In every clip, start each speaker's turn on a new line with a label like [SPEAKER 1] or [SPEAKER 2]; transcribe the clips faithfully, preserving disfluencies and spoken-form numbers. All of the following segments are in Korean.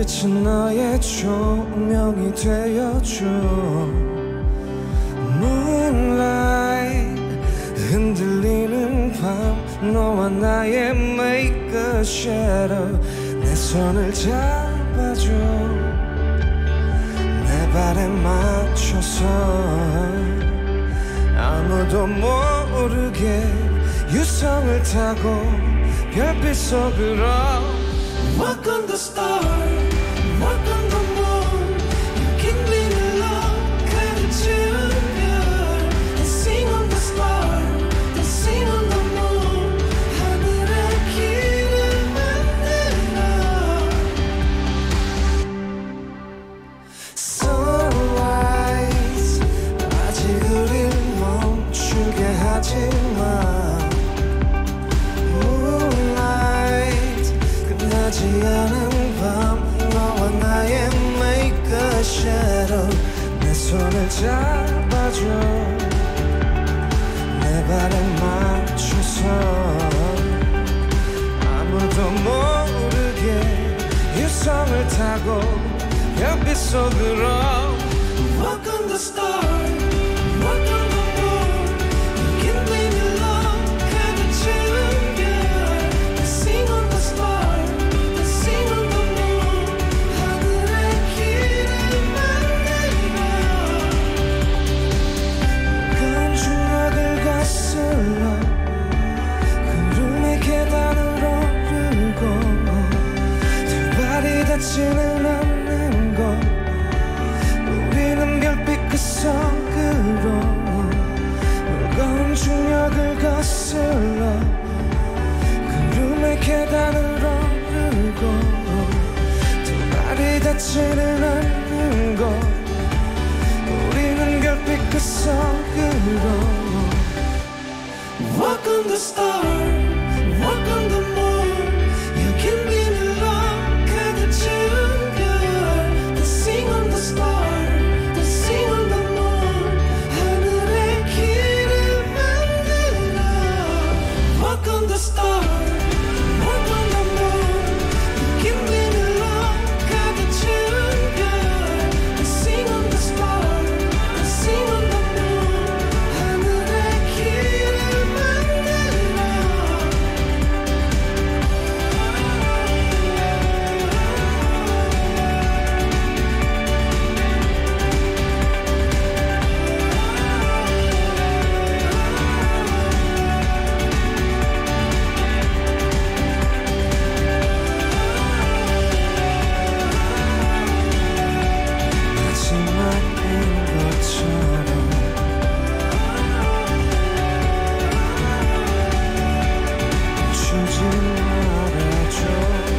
[SPEAKER 1] 빛은 너의 조명이 되어줘. Moonlight 흔들리는 밤 너와 나의 make a shadow. 내 손을 잡아줘. 내 발에 맞춰서 아무도 모르게 유성을 타고 별빛 속으로 Walk on the star, walk on the moon. You can be my love, 가득 채운 별. Dancing on the star, dancing on the moon. 하늘의 길을 만들어. Sunrise 아직 우릴 멈추게 하지 마. 끝나지 않은 밤 너와 나의 make a shadow. 내 손을 잡아줘. 내 발에 맞춰서 아무도 모르게 유성을 타고 별빛 속으로 Walk on the star, walk on the moon. You can be my love, 가득 채운 별. Dancing on the star, 구름의 계단을 오르고 두 발이 닿지는 않는 것. 우리는 별빛 그 속으로 무거운 중력을 거슬러 구름의 계단을 오르고 두 발이 닿지는 않는 곳. 우리는 별빛 그 속으로 Walk on the star, walk on the moon. You can be my love, 가득 채운 별. Dancing on the star, dancing on the moon. 하늘의 길을 만들어. Walk on the star, walk on the moon. You can be my love, 가득 채운 별. Dancing on the star, dancing on the moon. 하늘의 길을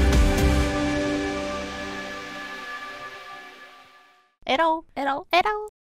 [SPEAKER 2] 에러 에러 에러